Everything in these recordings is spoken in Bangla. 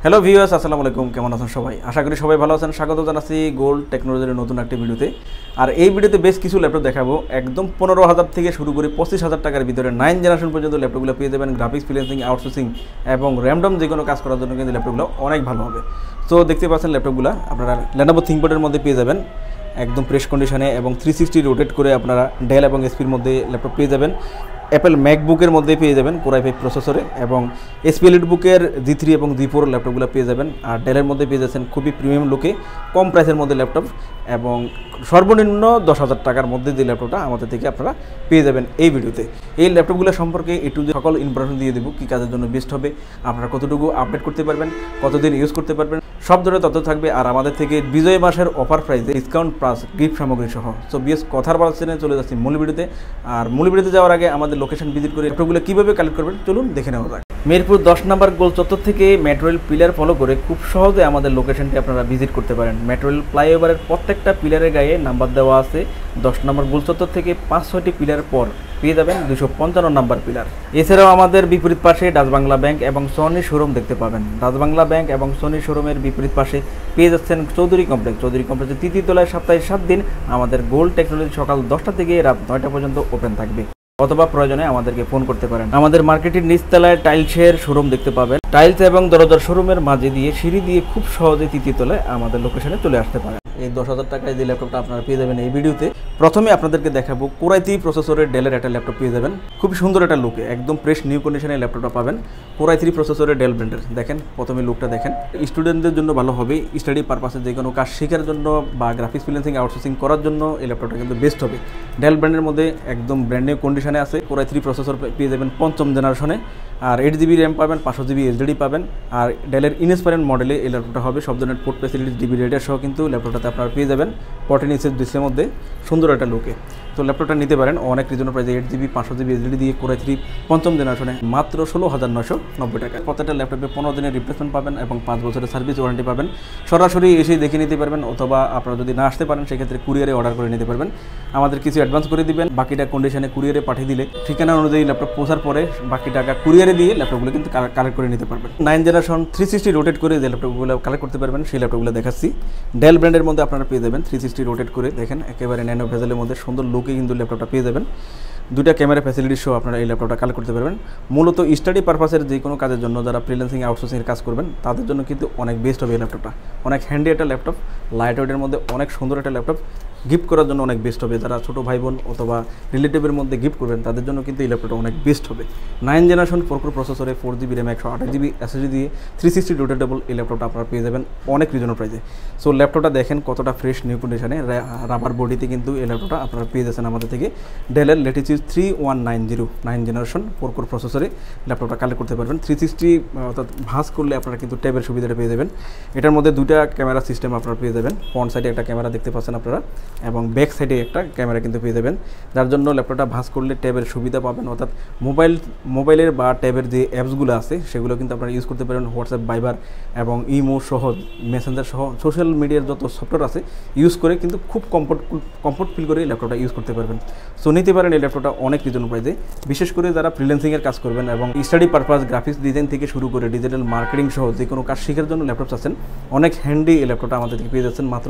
হ্যালো ভিউয়ার্স, আসসালামু আলাইকুম। কেমন আছেন সবাই? আশা করি সবাই ভালো আছেন। স্বাগত জানাচ্ছি গোল্ড টেকনোলজির নতুন একটি ভিডিওতে। আর এই ভিডিওতে বেশ কিছু ল্যাপটপ দেখাবো। একদম 15,000 থেকে শুরু করে 25,000 টাকার ভিতরে 9 জেনারেশন পর্যন্ত ল্যাপটপগুলো পেয়ে যাবেন। গ্রাফিক্স, ফ্রিল্যান্সিং, আউটসোর্সিং এবং র্যান্ডম যে কোনো কাজ করার জন্য কিন্তু ল্যাপটপগুলো অনেক ভালো হবে। তো দেখতে পাচ্ছেন ল্যাপটপগুলো আপনারা Lenovo ThinkPad-এর মধ্যে পেয়ে যাবেন একদম ফ্রেশ কন্ডিশনে, এবং 360 রোটেট করে আপনারা ডেল এবং এসপির মধ্যে ল্যাপটপ পেয়ে যাবেন। অ্যাপেল ম্যাকবুকের মধ্যে পেয়ে যাবেন কোর i5 প্রসেসরে, এবং এসপি এলিটবুকের G3 এবং G4 ল্যাপটপগুলো পেয়ে যাবেন। আর ডেলের মধ্যে পেয়ে যাচ্ছেন খুবই প্রিমিয়াম লুকে কম প্রাইসের মধ্যে ল্যাপটপ, এবং সর্বনিম্ন 10,000 টাকার মধ্যে যে ল্যাপটপটা আমাদের থেকে আপনারা পেয়ে যাবেন এই ভিডিওতে। এই ল্যাপটপগুলো সম্পর্কে একটু সকল ইনফরমেশন দিয়ে দেবো, কী কাজের জন্য বেস্ট হবে, আপনারা কতটুকু আপডেট করতে পারবেন, কতদিন ইউজ করতে পারবেন, সব ধরনের তথ্য থাকবে। আর আমাদের থেকে বিজয় মাসের অফার প্রাইসে ডিসকাউন্ট প্লাস গিফট সামগ্রী সহ। সো বিএস কথার বার্সেনে চলে যাচ্ছি মূল ভিডিওতে। আর মূল ভিডিওতে যাওয়ার আগে আমাদের লোকেশন ভিজিট করে ল্যাপটপগুলো কীভাবে কালেক্ট করবেন চলুন দেখে নেওয়া যাক। মিরপুর 10 নম্বর গোল চত্বর থেকে মেট্রো রেল পিলার ফলো করে খুব সহজে আমাদের লোকেশনটি আপনারা ভিজিট করতে পারেন। মেট্রো রেল ফ্লাইওভারের প্রত্যেকটা পিলারের গায়ে নাম্বার দেওয়া আছে। 10 নম্বর গোল চত্বর থেকে 5-6টি পিলার পর পেয়ে যাবেন 255 নম্বর পিলার। এছাড়াও আমাদের বিপরীত পাশে ডাচ বাংলা ব্যাংক এবং সনি শোরুম দেখতে পাবেন। ডাচ বাংলা ব্যাংক এবং সনি শোরুমের বিপরীত পাশে পেয়ে যাচ্ছেন চৌধুরী কমপ্লেক্স। চৌধুরী কমপ্লেক্সের 3য় তলায় সপ্তাহে 7 দিন আমাদের গোল্ড টেকনোলজি সকাল 10টা থেকে রাত 9টা পর্যন্ত ওপেন থাকবে, অথবা প্রয়োজনে আমাদেরকে ফোন করতে পারেন। আমাদের মার্কেটের নিচতলায় টাইলসের শোরুম দেখতে পাবেন। টাইলস এবং দরজার শোরুমের মাঝে দিয়ে সিঁড়ি দিয়ে খুব সহজে 3য় তলায় আমাদের লোকেশনে চলে আসতে পারেন। এই 10,000 টাকায় যে ল্যাপটপটা আপনারা পেয়ে যাবেন এই ভিডিওতে, প্রথমে আপনাদেরকে দেখাবো কোর i3 প্রসেসরের ডেলের একটা ল্যাপটপ পেয়ে যাবেন। খুব সুন্দর একটা লুকে, একদম ফ্রেশ নিউ কন্ডিশনে ল্যাপটপটা পাবেন। কোর i3 প্রসেসরের ডেল ব্র্যান্ডের দেখেন, প্রথমে লুকটা দেখেন। স্টুডেন্টদের জন্য ভালো হবে, স্টাডি পারপাসে যে কোনো কাজ শেখার জন্য বা গ্রাফিক্স, ফ্রিল্যান্সিং, আউটসোর্সিং করার জন্য এই ল্যাপটপটা কিন্তু বেস্ট হবে। ডেল ব্র্যান্ডের মধ্যে একদম ব্র্যান্ড নিউ কন্ডিশনে আছে। কোর i3 প্রসেসর পেয়ে যাবেন 5ম জেনারেশনে, আর 8GB র্যাম পাবেন, 500GB SSD পাবেন। আর ডেলের ইনস্পায়ারেন্ট মডেলে এই ল্যাপটপটা হবে। সব ধরনের পোর্ট ফ্যাসিলিটি, ডিবি রেডার সহ কিন্তু ল্যাপটপটাতে আপনারা পেয়ে যাবেন। 14 ইঞ্চের ডিসপ্লের মধ্যে সুন্দর একটা লুকে। তো ল্যাপটপটা নিতে পারেন অনেক রিজনেবল প্রাইসে। 8GB 500GB SSD দিয়ে কোর i3 5ম জেনারেশনে মাত্র 16,990 টাকা। প্রত্যেকটা ল্যাপটপে 15 দিনের রিপ্লেসমেন্ট পাবেন এবং 5 বছরের সার্ভিস ওয়ারেন্টি পাবেন। সরাসরি এসে দেখে নিতে পারবেন, অথবা আপনারা যদি না আসতে পারেন সেক্ষেত্রে কুরিয়ারে অর্ডার করে নিতে পারবেন। আমাদের কিছু অ্যাডভান্স করে দিবেন, বাকিটা কন্ডিশনে কুরিয়ারে পাঠিয়ে দিলে ঠিকানা অনুযায়ী ল্যাপটপ পৌঁছার পরে বাকি টাকা কুরিয়ারে দিয়ে ল্যাপটপগুলো কিন্তু কালেক্ট করে নিতে পারবেন। 9 জেনারেশন 360 রোটেট করে যে ল্যাপটপগুলো কালেক্ট করতে পারবেন সেই ল্যাপটপগুলো দেখাচ্ছি। ডেল ব্র্যান্ডের মধ্যে আপনারা পেয়ে যাবেন 360 রোটেট করে, দেখেন একেবারে ন্যানো ভেজেলের মধ্যে সুন্দর লুকে কিন্তু ল্যাপটপটা পেয়ে যাবেন। 2টা ক্যামেরা ফ্যাসিলিটি সহ আপনারা এই ল্যাপটপটা কালেক্ট করতে পারবেন। মূলত স্টাডি পারপাসের যে কোনো কাজের জন্য, যারা ফ্রিল্যান্সিং, আউটসোর্সিংয়ের কাজ করবেন তাদের জন্য কিন্তু অনেক বেস্ট হবে এই ল্যাপটপটা। অনেক হ্যান্ডি একটা ল্যাপটপ, লাইট ওয়েটের মধ্যে অনেক সুন্দর একটা ল্যাপটপ, গিফট করার জন্য অনেক বেস্ট হবে। যারা ছোটো ভাই বোন অথবা রিলেটিভের মধ্যে গিফট করবেন তাদের জন্য কিন্তু এই ল্যাপটপটা অনেক বেস্ট হবে। 9 জেনারেশন 4 প্রসেসরে 4GB র্যাম 128GB SSD দিয়ে 360 রোটেটেবল এই ল্যাপটপটা আপনারা পেয়ে যাবেন অনেক রিজনেবল প্রাইসে। সো ল্যাপটপটা দেখেন কতটা ফ্রেশ নিউ কন্ডিশনে, রাবার বডিতে কিন্তু এই ল্যাপটপটা আপনারা পেয়ে যাচ্ছেন আমাদের থেকে। ডেলের ল্যাটিটিউড 3190 9 জেনারেশন 4 প্রসেসরে ল্যাপটপটা কালেক্ট করতে পারবেন। 360 অর্থাৎ ভাঁজ করলে আপনারা কিন্তু ট্যাবের সুবিধাটা পেয়ে যাবেন। এটার মধ্যে 2টা ক্যামেরা সিস্টেম আপনারা পেয়ে যাবেন। ফ্রন্ট সাইডে একটা ক্যামেরা দেখতে পাচ্ছেন আপনারা, এবং ব্যাক সাইডে একটা ক্যামেরা কিন্তু পেয়ে যাবেন, যার জন্য ল্যাপটপটা ভাঁজ করলে ট্যাবের সুবিধা পাবেন। অর্থাৎ মোবাইলের বা ট্যাবের যে অ্যাপসগুলো আছে সেগুলো কিন্তু আপনারা ইউজ করতে পারেন। হোয়াটসঅ্যাপ, ভাইবার এবং ইমো সহ, মেসেঞ্জার সহ সোশ্যাল মিডিয়ার যত সফটওয়্যার আছে ইউজ করে কিন্তু খুব কমফোর্ট ফিল করে এই ল্যাপটপটা ইউজ করতে পারবেন। সো নিতে পারেন এই ল্যাপটপটা অনেক রিজনেবল প্রাইসে। বিশেষ করে যারা ফ্রিল্যান্সিংয়ের কাজ করবেন এবং স্টাডি পারপাস, গ্রাফিক্স ডিজাইন থেকে শুরু করে ডিজিটাল মার্কেটিং সহ যে কোনো কাজ শেখার জন্য ল্যাপটপ আছেন, অনেক হ্যান্ডি এই ল্যাপটপটা আমাদের থেকে পেয়ে যাচ্ছেন মাত্র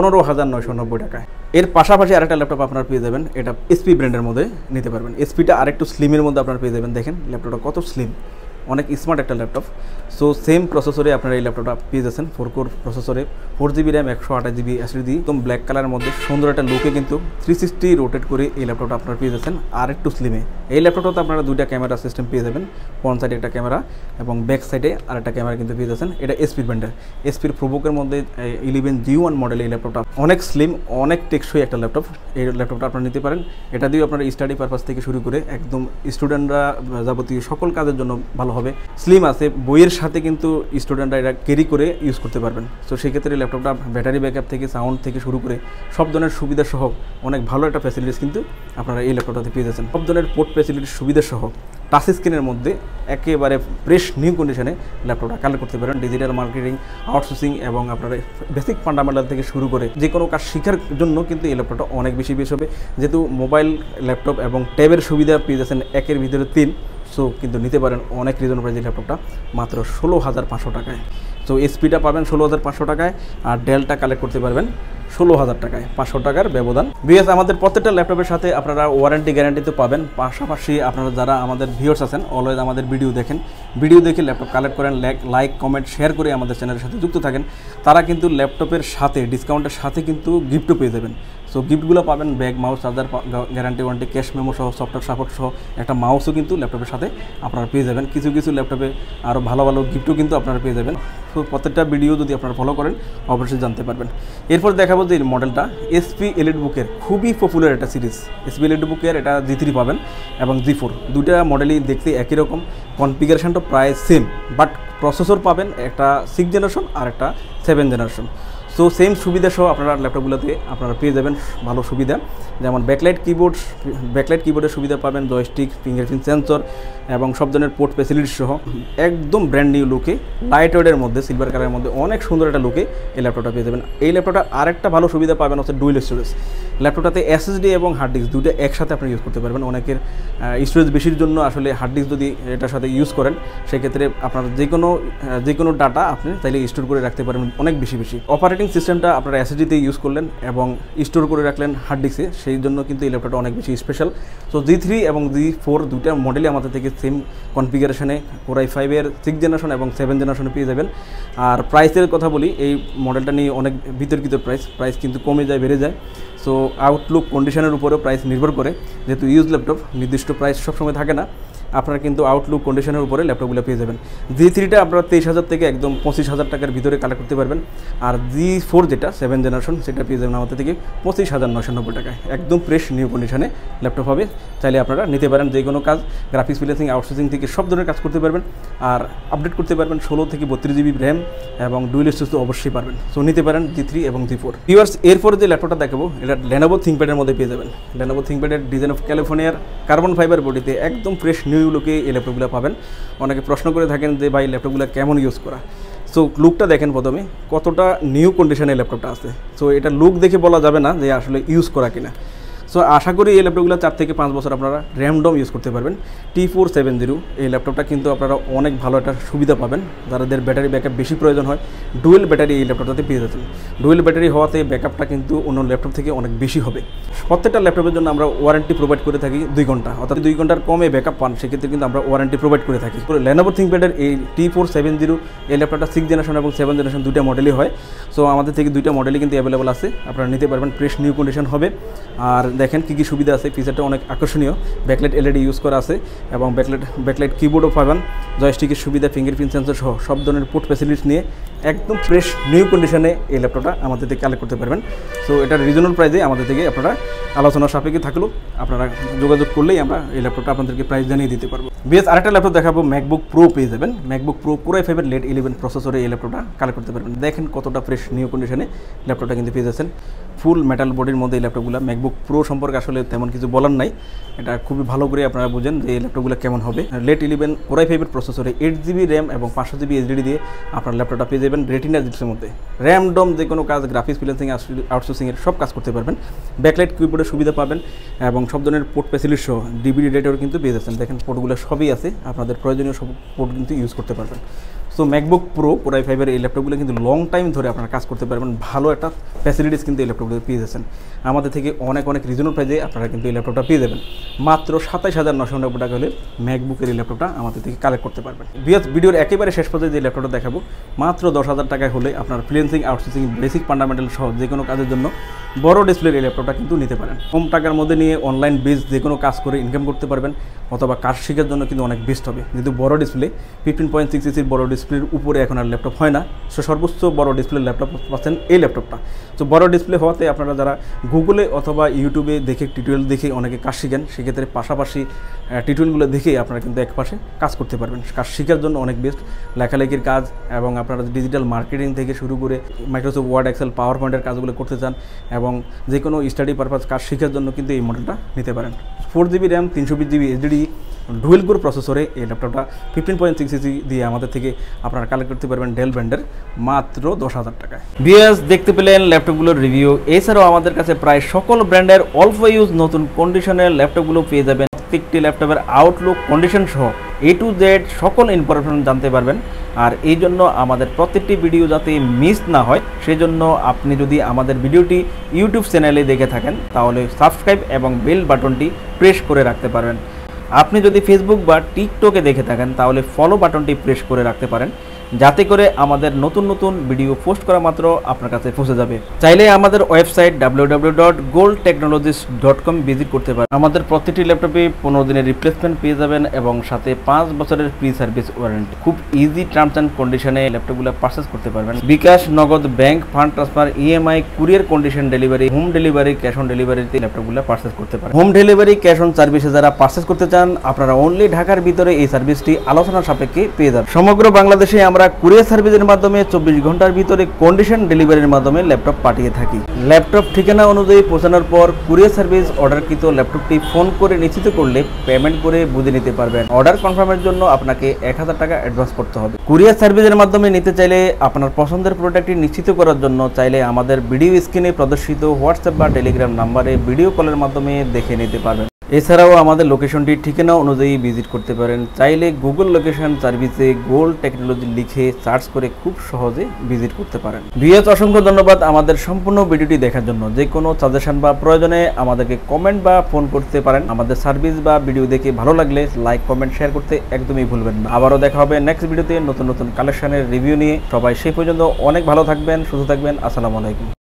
15,990 টাকায়। এর পাশাপাশি আরেকটা ল্যাপটপ আপনারা পেয়ে যাবেন, এটা এসপি ব্র্যান্ডের মধ্যে নিতে পারবেন। এসপিটা আরেকটু স্লিমের মধ্যে আপনারা পেয়ে যাবেন। দেখেন ল্যাপটপটা কত স্লিম, অনেক স্মার্ট একটা ল্যাপটপ। সো সেম প্রসেসরে আপনারা এই ল্যাপটপটা পেয়ে যাচ্ছেন 4 কোর প্রসেসরে 4GB র্যাম 128GB SSD দিয়ে একদম ব্ল্যাক কালারের মধ্যে সুন্দর একটা লুকে কিন্তু 360 রোটেট করে এই ল্যাপটপটা আপনারা পেয়ে যাচ্ছেন আর একটু স্লিমে। এই ল্যাপটপটাতে আপনারা 2টা ক্যামেরা সিস্টেম পেয়ে যাবেন। ফ্রন্ট সাইডে একটা ক্যামেরা এবং ব্যাক সাইডে আরেকটা ক্যামেরা কিন্তু পেয়ে যাচ্ছেন। এটা এসপি ব্র্যান্ডের, এসপির প্রোবুকের মধ্যে 11G1 মডেল এই ল্যাপটপটা অনেক স্লিম, অনেক টেকসই একটা ল্যাপটপ। এই ল্যাপটপটা আপনারা নিতে পারেন। এটা দিয়ে আপনারা স্টাডি পারপাস থেকে শুরু করে একদম স্টুডেন্টরা যাবতীয় সকল কাজের জন্য ভালো হবে। স্লিম আছে, বইয়ের সাথে কিন্তু স্টুডেন্টরা এটা ক্যারি করে ইউজ করতে পারবেন। তো সেক্ষেত্রে ল্যাপটপটা ব্যাটারি ব্যাকআপ থেকে সাউন্ড থেকে শুরু করে সব ধরনের সুবিধা সহ অনেক ভালো একটা ফ্যাসিলিটিস কিন্তু আপনারা এই ল্যাপটপটাতে পেয়ে যাচ্ছেন। সব ধরনের পোর্ট ফ্যাসিলিটির সুবিধা সহ টাচ স্ক্রিনের মধ্যে একেবারে ফ্রেশ নিউ কন্ডিশনে ল্যাপটপটা কালেক্ট করতে পারেন। ডিজিটাল মার্কেটিং, আউটসোর্সিং এবং আপনারা বেসিক ফান্ডামেন্টাল থেকে শুরু করে যে কোনো কাজ শেখার জন্য কিন্তু এই ল্যাপটপটা অনেক বেশি বেশ হবে। যেহেতু মোবাইল, ল্যাপটপ এবং ট্যাবের সুবিধা পেয়ে যাচ্ছেন 1-এর ভিতরে 3। সো কিন্তু নিতে পারেন অনেক রিজনেবল প্রাইসে ল্যাপটপটা মাত্র 16,500 টাকায়। তো এসপিটা পাবেন 16,500 টাকায়, আর ডেলটা কালেক্ট করতে পারবেন 16,000 টাকায়, 500 টাকার ব্যবধান। বিএস আমাদের প্রত্যেকটা ল্যাপটপের সাথে আপনারা ওয়ারেন্টি গ্যারান্টি তো পাবেন। পাশাপাশি আপনারা যারা আমাদের ভিউয়ার্স আছেন অলওয়েজ আমাদের ভিডিও দেখেন, ভিডিও দেখে ল্যাপটপ কালেক্ট করেন, লাইক কমেন্ট শেয়ার করে আমাদের চ্যানেলের সাথে যুক্ত থাকেন, তারা কিন্তু ল্যাপটপের সাথে ডিসকাউন্টের সাথে কিন্তু গিফটও পেয়ে যাবেন। সো গিফটগুলো পাবেন bag, mouse, charger, guarantee warranty, cash memo সহ, সফটওয়্যার সাপোর্ট সহ একটা মাউসও কিন্তু ল্যাপটপের সাথে আপনারা পেয়ে যাবেন। কিছু কিছু ল্যাপটপে আরও ভালো ভালো গিফটও কিন্তু আপনারা পেয়ে যাবেন। সো প্রত্যেকটা ভিডিও যদি আপনারা ফলো করেন অবশ্যই জানতে পারবেন। এরপর দেখাবো যে মডেলটা এসপি এলিটবুকের খুবই পপুলার একটা সিরিজ। এসপি এলিটবুকের এটা G3 পাবেন এবং G4, দুইটা মডেলই দেখতে একই রকম, কনফিগারেশনটা প্রায় সেম, বাট প্রসেসর পাবেন একটা 6 জেনারেশন আর একটা 7 জেনারেশন। সো সেম সুবিধা সহ আপনারা ল্যাপটপগুলোতে আপনারা পেয়ে যাবেন ভালো সুবিধা, যেমন ব্যাকলাইট কিবোর্ডের সুবিধা পাবেন, জয়স্টিক, ফিঙ্গারপ্রিন্ট সেন্সর এবং সব ধরনের পোর্ট ফ্যাসিলিটি সহ একদম ব্র্যান্ড নিউ লুকে, লাইট ওয়েটের মধ্যে, সিলভার কালারের মধ্যে অনেক সুন্দর একটা লুকে এই ল্যাপটপটা পেয়ে যাবেন। এই ল্যাপটপটা আরেকটা ভালো সুবিধা পাবেন হচ্ছে ডুয়েল স্টোরেজ। ল্যাপটপটাতে SSD এবং হার্ড ডিস্ক দুটো একসাথে আপনি ইউজ করতে পারবেন। অনেকের স্টোরেজ বেশির জন্য আসলে হার্ড ডিস্ক যদি এটার সাথে ইউজ করেন সেক্ষেত্রে আপনার যে কোনো ডাটা আপনি চাইলে স্টোর করে রাখতে পারবেন অনেক বেশি। অপারেটিং সিস্টেমটা আপনারা SSD-তে ইউজ করলেন এবং স্টোর করে রাখলেন হার্ড ডিস্কে, সেই জন্য কিন্তু এই ল্যাপটপটা অনেক বেশি স্পেশাল। সো G3 এবং G4 দুইটা মডেলই আমাদের থেকে সেম কনফিগারেশনে Core i5-এর 6 জেনারেশন এবং 7 জেনারেশনে পেয়ে যাবেন। আর প্রাইসের কথা বলি, এই মডেলটা নিয়ে অনেক বিতর্কিত প্রাইস কিন্তু কমে যায়, বেড়ে যায়। সো আউটলুক কন্ডিশনের উপরেও প্রাইস নির্ভর করে, যেহেতু ইউজ ল্যাপটপ নির্দিষ্ট প্রাইস সবসময় থাকে না, আপনারা কিন্তু আউটলুক কন্ডিশনের উপরে ল্যাপটপগুলো পেয়ে যাবেন। G3টা আপনারা 23,000 থেকে একদম 25,000 টাকার ভিতরে কালেক্ট করতে পারবেন, আর G4 যেটা 7 জেনারেশন সেটা পেয়ে যাবেন আমাদের থেকে 25,990 টাকায়, একদম ফ্রেশ নিউ কন্ডিশনে ল্যাপটপ হবে। চাইলে আপনারা নিতে পারেন, যে কোনো কাজ, গ্রাফিক্স ফ্রিল্যান্সিং, আউটসোর্সিং থেকে সব ধরনের কাজ করতে পারবেন, আর আপডেট করতে পারবেন 16 থেকে 32 GB র্যাম এবং ডুয়েল স্টোরেজ তো অবশ্যই পারবেন। সো নিতে পারেন G3 এবং G4। ভিউয়ার্স, এরপরে যে ল্যাপটপটা দেখাবো এটা Lenovo ThinkPad-এর মধ্যে পেয়ে যাবেন। Lenovo ThinkPad-এর ডিজাইন অফ ক্যালিফোর্নিয়ার কার্বন ফাইবার বডিতে একদম ফ্রেশ নিউ লুকে এই ল্যাপটপগুলো পাবেন। অনেকে প্রশ্ন করে থাকেন যে ভাই ল্যাপটপগুলো কেমন ইউজ করা। সো লুকটা দেখেন প্রথমে, কতটা নিউ কন্ডিশনে ল্যাপটপটা আছে। সো এটা লুক দেখে বলা যাবে না যে আসলে ইউজ করা কিনা। সো আশা করি এই ল্যাপটপগুলো 4 থেকে 5 বছর আপনারা র্যামডম ইউজ করতে পারবেন। T470 এই ল্যাপটপটা কিন্তু আপনারা অনেক ভালো একটা সুবিধা পাবেন। যাদের ব্যাটারি ব্যাকআপ বেশি প্রয়োজন হয়, ডুয়েল ব্যাটারি এই ল্যাপটপটাতে পেয়ে যাচ্ছেন। ডুয়েল ব্যাটারি হওয়াতে ব্যাকআপটা কিন্তু অন্য ল্যাপটপ থেকে অনেক বেশি হবে। প্রত্যেকটা ল্যাপটপের জন্য আমরা ওয়ারেন্টি প্রোভাইড করে থাকি 2 ঘন্টা, অর্থাৎ 2 ঘন্টার কমে ব্যাকআপ পান সেক্ষেত্রে কিন্তু আমরা ওয়ারেন্টি প্রোভাইড করে থাকি। Lenovo ThinkPad-এর এই T470 এই ল্যাপটপটা 6 জেনারেশন এবং 7 জেনারেশন দুইটা মডেলই হয়। সো আমাদের থেকে দুইটা মডেলই কিন্তু অ্যাভেলেবল আছে, আপনারা নিতে পারবেন, ফ্রেশ নিউ কন্ডিশন হবে। আর দেখেন কী সুবিধা আছে, ফিচারটা অনেক আকর্ষণীয়, ব্যাকলাইট LED ইউজ করা আছে এবং ব্যাকলাইট কিবোর্ডও পাবেন, জয়স্টিকের সুবিধা, ফিঙ্গারপ্রিন্ট সেন্সর সহ সব ধরনের পোর্ট ফ্যাসিলিটিস নিয়ে একদম ফ্রেশ নিউ কন্ডিশনে এই ল্যাপটপটা আমাদের থেকে কালেক্ট করতে পারবেন। সো এটা রিজনেবল প্রাইসে আমাদের থেকে আপনারা আলোচনা সাপেক্ষে থাকলেও আপনারা যোগাযোগ করলেই আমরা এই ল্যাপটপটা আপনাদেরকে প্রাইস জানিয়ে দিতে পারবো। বেশ, আরেকটা ল্যাপটপ দেখাবো, ম্যাকবুক প্রো পেয়ে যাবেন। ম্যাকবুক প্রো Core i5-এর লেট 11 প্রসেসরে এই ল্যাপটপটা কালেক্ট করতে পারবেন। দেখেন কতটা ফ্রেশ নিউ কন্ডিশনে ল্যাপটপটা কিন্তু পেয়ে যাচ্ছেন। ফুল মেটাল বডির মধ্যে এই ল্যাপটপগুলো। ম্যাকবুক প্রো সম্পর্কে আসলে তেমন কিছু বলার নাই, এটা খুবই ভালো করে আপনারা বুঝেন যে এই ল্যাপটপগুলো কেমন হবে। লেট 11 Core i5-এর প্রসেসরে 8 GB র্যাম এবং 500 GB SSD দিয়ে আপনার ল্যাপটপটা পেয়ে যাবেন রেটিনা জিপসের মধ্যে। র্যামডম যে কোনো কাজ, গ্রাফিক্স ফ্রিল্যান্সিং, আউটসোর্সিংয়ের সব কাজ করতে পারবেন। ব্যাকলাইট কিবোর্ডের সুবিধা পাবেন এবং সব ধরনের পোর্ট ফ্যাসিলিটি সহ DVD রেটও কিন্তু পেয়ে যাচ্ছেন। দেখেন পোর্টগুলো সবই আছে, আপনাদের প্রয়োজনীয় সব পোর্ট কিন্তু ইউজ করতে পারবেন। সো ম্যাকবুক প্রো Core i5-এর এই ল্যাপটপগুলো কিন্তু লং টাইম ধরে আপনারা কাজ করতে পারবেন। ভালো একটা ফ্যাসিলিটিস কিন্তু এই ল্যাপটপগুলো পেয়ে যাচ্ছেন। আমাদের থেকে অনেক রিজনেবল প্রাইসে আপনারা কিন্তু এই ল্যাপটপটা পেয়ে যাবেন। মাত্র 27,990 টাকা হলে ম্যাকবুকের এই ল্যাপটপটা আমাদের থেকে কালেক্ট করতে পারবেন। ভিডিওর একেবারে শেষ পর্যায়ে যে ল্যাপটপটা দেখাবো, মাত্র 10,000 টাকায় হলে আপনার ফ্রিল্যান্সিং, আউটসোর্সিং, বেসিক ফান্ডামেন্টাল সহ যে কোনো কাজের জন্য বড় ডিসপ্লের এই ল্যাপটপটা কিন্তু নিতে পারেন। কম টাকার মধ্যে নিয়ে অনলাইন বেস যে কোনো কাজ করে ইনকাম করতে পারবেন, অথবা কাজ শেখার জন্য কিন্তু অনেক বেস্ট হবে। যেহেতু বড় ডিসপ্লে 15.6 ইঞ্চির বড় ডিসপ্লের উপরে এখন আর ল্যাপটপ হয় না, সো সর্বোচ্চ বড় ডিসপ্লের ল্যাপটপ পাচ্ছেন এই ল্যাপটপটা। তো বড় ডিসপ্লে হওয়াতে আপনারা যারা গুগলে অথবা ইউটিউবে দেখে টিউটোরিয়াল দেখে অনেকে কাজ শিখেন, সেক্ষেত্রে পাশাপাশি টিউটোরিয়ালগুলো দেখেই আপনারা কিন্তু একপাশে কাজ করতে পারবেন। কাজ শেখার জন্য অনেক বেস্ট, লেখালেখির কাজ এবং আপনারা ডিজিটাল মার্কেটিং থেকে শুরু করে মাইক্রোসফট ওয়ার্ড, এক্সেল, পাওয়ার পয়েন্টের কাজগুলো করতে চান এবং যে কোনো স্টাডি পারপাস কাজ শেখার জন্য কিন্তু এই মডেলটা নিতে পারেন। 4 GB RAM, 320 GB SSD, dual core প্রসেসরে এই ল্যাপটপটা 15.6 ইঞ্চি দিয়ে আমাদের থেকে আপনারা কালেক্ট করতে পারবেন ডেল ব্র্যান্ডের মাত্র 10,000 টাকায়। ভিউয়ার্স, দেখতে পেলেন ল্যাপটপগুলোর রিভিউ। এছাড়াও আমাদের কাছে প্রায় সকল ব্র্যান্ডের অল্প ইউজ নতুন কন্ডিশনের ল্যাপটপগুলো পেয়ে যাবেন প্রত্যেকটি ল্যাপটপের আউটলুক কন্ডিশন সহ A to Z সকল ইনফরমেশন জানতে পারবেন। আর এই জন্য আমাদের প্রত্যেকটি ভিডিও যাতে মিস না হয় সেজন্য আপনি যদি আমাদের ভিডিওটি ইউটিউব চ্যানেলে দেখে থাকেন তাহলে সাবস্ক্রাইব এবং বেল বাটনটি প্রেস করে রাখতে পারবেন। আপনি যদি ফেসবুক বা টিকটকে দেখে থাকেন তাহলে ফলো বাটনটি প্রেস করে রাখতে পারেন, যাতে করে আমাদের নতুন নতুন ভিডিও পোস্ট করা মাত্র আপনার কাছে পৌঁছে যাবে। চাইলে আমাদের ওয়েবসাইট www.goldtechnologies.com ভিজিট করতে পারেন। আমাদের প্রতিটি ল্যাপটপে 15 দিনের রিপ্লেসমেন্ট পেয়ে যাবেন এবং সাথে 5 বছরের ফ্রি সার্ভিস ওয়ারেন্টি। খুব ইজি টার্মস অ্যান্ড কন্ডিশনে ল্যাপটপগুলো পারচেস করতে পারবেন। BKash, Nagad, bank, fund transfer, EMI, courier condition delivery, home delivery, cash on ডেলিভারিতে ল্যাপটপগুলো পারচেস করতে পারেন। হোম ডেলিভারি, ক্যাশ অন সার্ভিসে যারা পারচেস করতে চান আপনারা অনলি ঢাকার ভিতরে এই সার্ভিসটি আলোচনা সাপেক্ষে পেয়ে যাবেন। সমগ্র বাংলাদেশে আমরা কুরিয়ার সার্ভিসের মাধ্যমে 24 ঘন্টার ভিতরে কন্ডিশন ডেলিভারির মাধ্যমে ল্যাপটপ পাঠিয়ে থাকি। ল্যাপটপ ঠিকানা অনুযায়ী পৌঁছানোর পর কুরিয়ার সার্ভিস অর্ডারকৃত ল্যাপটপটি ফোন করে নিশ্চিত করলে পেমেন্ট করে বুঝে নিতে পারবেন। অর্ডার কনফার্মের জন্য আপনাকে 1000 টাকা অ্যাডভান্স করতে হবে। কুরিয়ার সার্ভিসের মাধ্যমে নিতে চাইলে আপনার পছন্দের প্রোডাক্টটি নিশ্চিত করার জন্য চাইলে আমাদের ভিডিও স্ক্রিনে প্রদর্শিত হোয়াটসঅ্যাপ বা টেলিগ্রাম নাম্বারে ভিডিও কলের মাধ্যমে দেখে নিতে পারবেন। এছাড়াও আমাদের লোকেশনটি ঠিকানা অনুযায়ী ভিজিট করতে পারেন। চাইলে গুগল লোকেশন সার্ভিসে গোল্ড টেকনোলজি লিখে সার্চ করে খুব সহজে ভিজিট করতে পারেন। ভিউয়ার্স, অসংখ্য ধন্যবাদ আমাদের সম্পূর্ণ ভিডিওটি দেখার জন্য। যে কোনো সাজেশন বা প্রয়োজনে আমাদেরকে কমেন্ট বা ফোন করতে পারেন। আমাদের সার্ভিস বা ভিডিও দেখে ভালো লাগলে লাইক, কমেন্ট, শেয়ার করতে একদমই ভুলবেন না। আবারও দেখা হবে নেক্সট ভিডিওতে নতুন নতুন কালেকশনের রিভিউ নিয়ে। সবাই সেই পর্যন্ত অনেক ভালো থাকবেন, সুস্থ থাকবেন। আসসালামু আলাইকুম।